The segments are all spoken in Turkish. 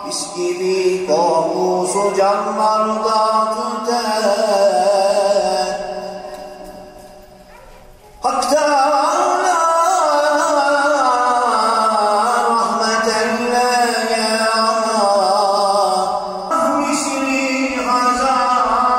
Mis gibi kokusu canlarda tüter. Hak'tan rahmet eyle ya Allah. Misri hazan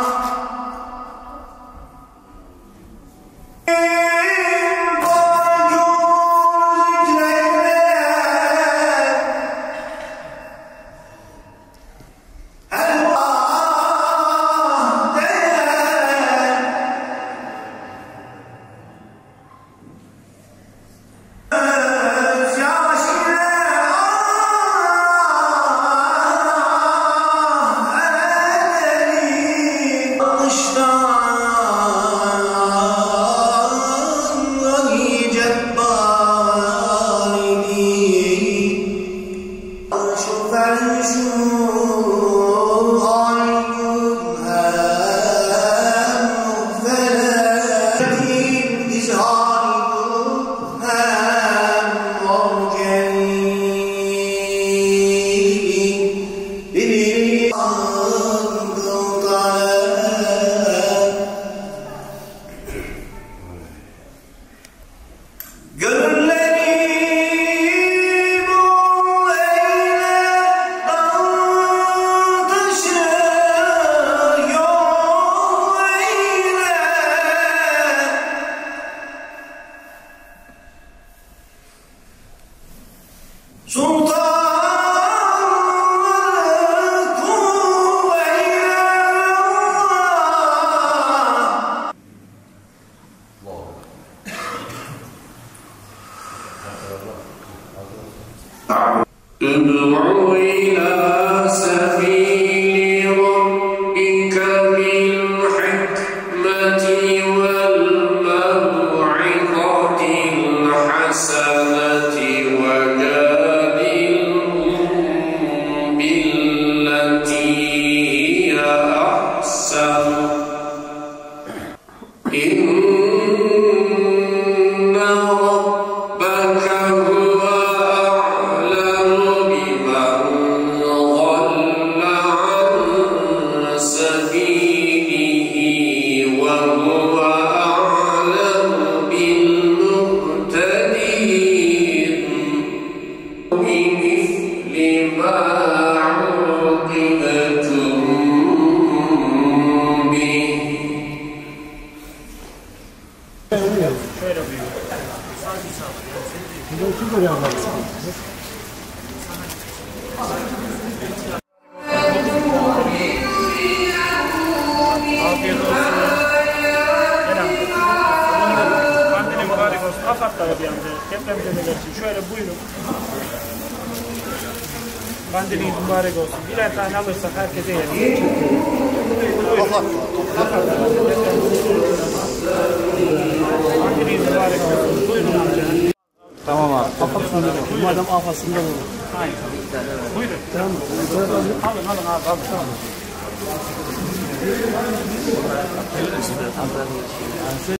ادع إلى سبيل ربك بالحكمة والموعظة الحسنة وجادلهم بالتي هي أحسن إن ربك هو أعلم بمن ضل عن سبيله وهو أعلم بالمهتدين بمثل ما عوقبتم به. Şöyle buyurun. Burada kim böyle anlatsın? Afiyet olsun. Kandili mübarek olsun. Afat'ta bir anda depremzedeler için şöyle buyurun. Kandili mübarek olsun. Birer tane alırsak herkese yerim. Tamam abi. Afak sonra madem afasında olur. Aynen. Buyurun. Tamam. Alın abi. Tamam.